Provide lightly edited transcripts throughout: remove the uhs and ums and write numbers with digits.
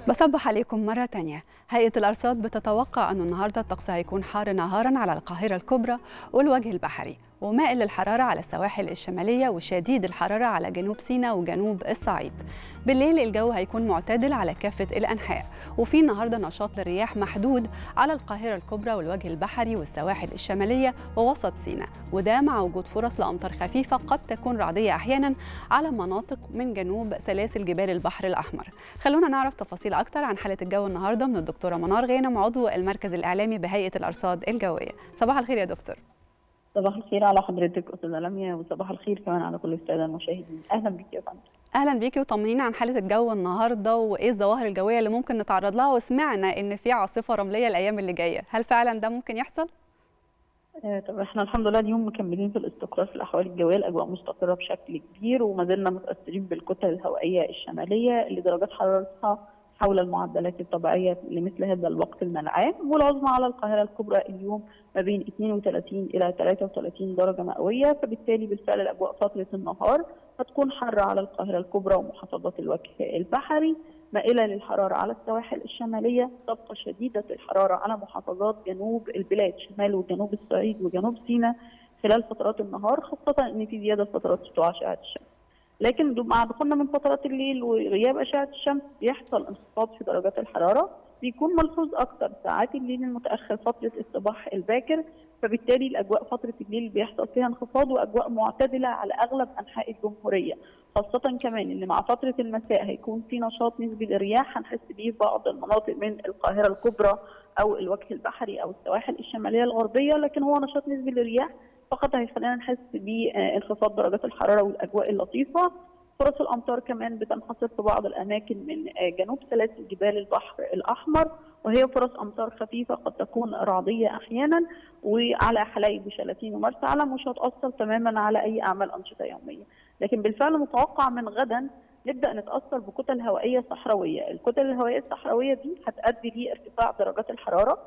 بصبح عليكم مرة تانية. هيئة الأرصاد بتتوقع أنه النهاردة الطقس هيكون حار نهارا على القاهرة الكبرى والوجه البحري، ومائل للحرارة على السواحل الشمالية وشديد الحرارة على جنوب سيناء وجنوب الصعيد. بالليل الجو هيكون معتدل على كافة الأنحاء، وفي النهاردة نشاط للرياح محدود على القاهرة الكبرى والوجه البحري والسواحل الشمالية ووسط سيناء، وده مع وجود فرص لأمطار خفيفة قد تكون رعدية أحيانا على مناطق من جنوب سلاسل جبال البحر الأحمر. خلونا نعرف تفاصيل أكتر عن حالة الجو النهاردة من الدكتورة منار غانم، عضو المركز الإعلامي بهيئة الأرصاد الجوية. صباح الخير يا دكتور. صباح الخير على حضرتك أستاذة لميا، وصباح الخير كمان على كل السادة المشاهدين. أهلا بك يا فندم. أهلا بيكي، وطمنينا عن حالة الجو النهاردة وإيه الظواهر الجوية اللي ممكن نتعرض لها، وسمعنا إن في عاصفة رملية الأيام اللي جاية، هل فعلا ده ممكن يحصل؟ طب احنا الحمد لله اليوم مكملين في الاستقرار في الأحوال الجوية، الأجواء مستقرة بشكل كبير، وما زلنا متأثرين بالكتل الهوائية الشمالية اللي درجات حرارتها حول المعدلات الطبيعية لمثل هذا الوقت المنعام، والعظمى على القاهرة الكبرى اليوم ما بين 32 إلى 33 درجة مئوية، فبالتالي بالفعل الأجواء فترة النهار هتكون حارة على القاهرة الكبرى ومحافظات الوجه البحري، مائلة للحرارة على السواحل الشمالية، تبقى شديدة الحرارة على محافظات جنوب البلاد شمال وجنوب الصعيد وجنوب سيناء خلال فترات النهار، خاصة إن في زيادة فترات سطوع أشعة الشمس. لكن مع دخولنا من فترات الليل وغياب أشعة الشمس بيحصل انخفاض في درجات الحرارة، بيكون ملحوظ أكتر ساعات الليل المتأخر فترة الصباح الباكر، فبالتالي الأجواء فترة الليل بيحصل فيها انخفاض وأجواء معتدلة على أغلب أنحاء الجمهورية، خاصة كمان إن مع فترة المساء هيكون في نشاط نسبي للرياح هنحس بيه في بعض المناطق من القاهرة الكبرى أو الوجه البحري أو السواحل الشمالية الغربية، لكن هو نشاط نسبي للرياح فقط هيخلينا نحس بانخفاض درجات الحرارة والأجواء اللطيفة. فرص الأمطار كمان بتنحصر في بعض الأماكن من جنوب سلاسل جبال البحر الأحمر، وهي فرص أمطار خفيفة قد تكون رعدية أحيانا وعلى حلايب وشلاتين ومرسى علم، مش هتأثر تماما على أي أعمال أنشطة يومية. لكن بالفعل متوقع من غدا نبدأ نتأثر بكتل هوائية صحراوية، الكتل الهوائية الصحراوية دي هتؤدي لارتفاع درجات الحرارة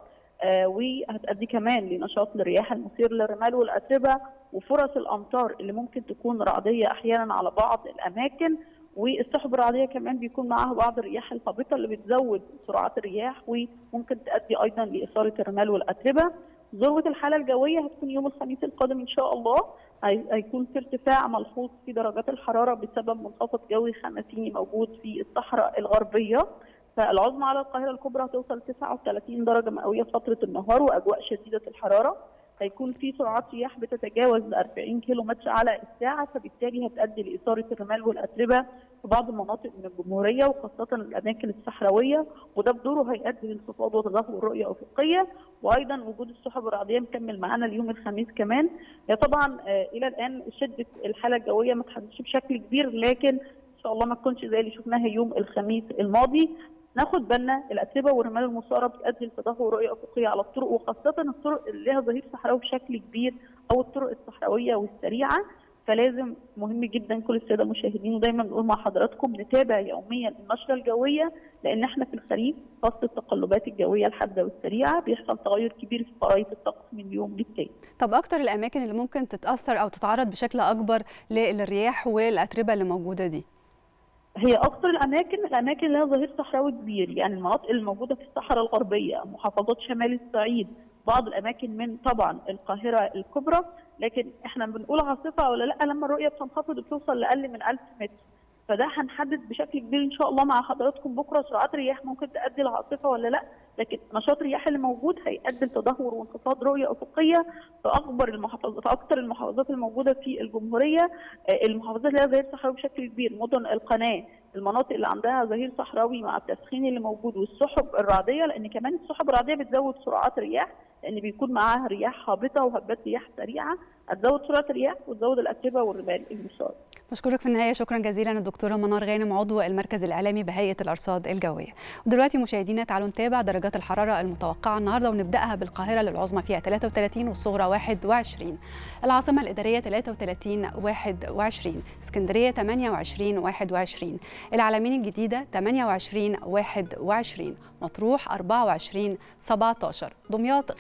وهتؤدي كمان لنشاط للرياح المثير للرمال والأتربة، وفرص الأمطار اللي ممكن تكون رعدية أحيانا على بعض الأماكن، والسحب الرعدية كمان بيكون معاها بعض الرياح الهابطة اللي بتزود سرعات الرياح وممكن تؤدي أيضا لإثارة الرمال والأتربة. ذروة الحالة الجوية هتكون يوم الخميس القادم إن شاء الله، هيكون في ارتفاع ملحوظ في درجات الحرارة بسبب منخفض جوي خمسيني موجود في الصحراء الغربية، فالعظمى على القاهرة الكبرى هتوصل 39 درجة مئوية فترة النهار وأجواء شديدة الحرارة، هيكون في سرعات رياح بتتجاوز 40 كيلو متر على الساعة، فبالتالي هتؤدي لإثارة الرمال والأتربة في بعض المناطق من الجمهورية وخاصة الأماكن الصحراوية، وده بدوره هيؤدي لانخفاض وتدهور رؤية أفقية، وأيضا وجود السحب الرعدية مكمل معانا اليوم الخميس كمان. طبعا إلى الآن شدة الحالة الجوية ما تحدثش بشكل كبير، لكن إن شاء الله ما تكونش زي اللي شفناها يوم الخميس الماضي. ناخد بالنا الاتربه والرمال المثاره بتؤدي لتدهور رؤيه افقيه على الطرق، وخاصه الطرق اللي لها ظهير صحراوي بشكل كبير او الطرق الصحراويه والسريعه، فلازم مهم جدا كل الساده المشاهدين ودايما بنقول مع حضراتكم نتابع يوميا النشره الجويه، لان احنا في الخريف فصل التقلبات الجويه الحاده والسريعه بيحصل تغير كبير في خرائط الطقس من يوم للتاني. طب أكتر الأماكن اللي ممكن تتأثر أو تتعرض بشكل أكبر للرياح والأتربة اللي موجودة دي؟ هي اكثر الاماكن اللي لها ظهير صحراوي كبير، يعني المناطق الموجوده في الصحراء الغربيه، محافظات شمال الصعيد، بعض الاماكن من طبعا القاهره الكبرى، لكن احنا بنقول عاصفه ولا لا لما الرؤيه بتنخفض وبتوصل لاقل من 1000 متر، فده هنحدد بشكل كبير ان شاء الله مع حضراتكم بكره سرعات الرياح ممكن تؤدي لعاصفه ولا لا، لكن نشاط الرياح اللي موجود هيؤدي لتدهور وانخفاض رؤيه افقيه في اكثر المحافظات الموجوده في الجمهوريه، المحافظات اللي لها ظهير صحراوي بشكل كبير، مدن القناه، المناطق اللي عندها ظهير صحراوي مع التسخين اللي موجود والسحب الرعديه، لان كمان السحب الرعديه بتزود سرعات الرياح لان بيكون معاها رياح هابطه وهبات رياح سريعه، هتزود سرعه الرياح وتزود الاتربه والرمال المثاره. بشكرك في النهاية شكرا جزيلا الدكتورة منار غانم، عضو المركز الإعلامي بهيئة الأرصاد الجوية. ودلوقتي مشاهدينا تعالوا نتابع درجات الحرارة المتوقعة النهاردة، ونبدأها بالقاهرة للعظمى فيها 33 والصغرى 21، العاصمة الإدارية 33 21، اسكندرية 28 21، العلمين الجديدة 28 21، مطروح 24 17، دمياط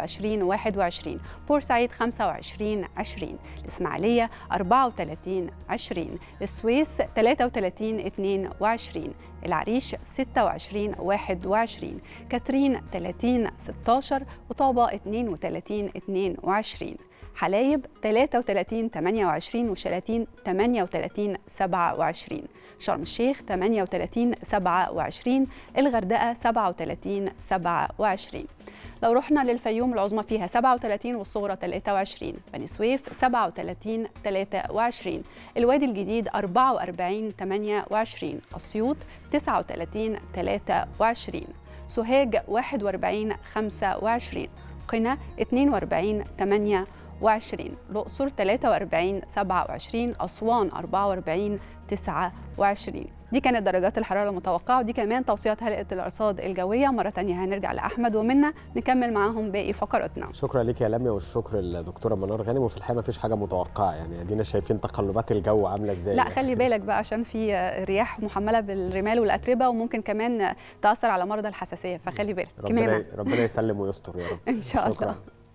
25 21، بورسعيد 25 20، الإسماعيلية 34 20، 20. السويس 33 22. العريش 26 21. كاترين 30 16. وطابة 32 22. حلايب 33 28. وشلاتين 38 27. شرم الشيخ 38 27. الغردقة 37 27. لو رحنا للفيوم العظمى فيها 37 والصغرى 23. بني سويف 37 23. الوادي الجديد 44 28. أسيوط 39 23. سوهاج 41 25. قنا 42 28. الأقصر 43 27. أسوان 44 29. دي كانت درجات الحرارة المتوقعة، ودي كمان توصيات هيئة الأرصاد الجوية. مرة تانية هنرجع لأحمد ومنى نكمل معاهم باقي فقراتنا. شكرا لك يا لميا، والشكر للدكتورة منار غانم. وفي الحقيقة مفيش حاجة متوقعة، يعني ادينا شايفين تقلبات الجو عاملة ازاي. لا خلي بالك بقى عشان في رياح محملة بالرمال والأتربة، وممكن كمان تأثر على مرضى الحساسية، فخلي بالك. ربنا يسلم ويستر يا رب. إن شاء الله. شكرا.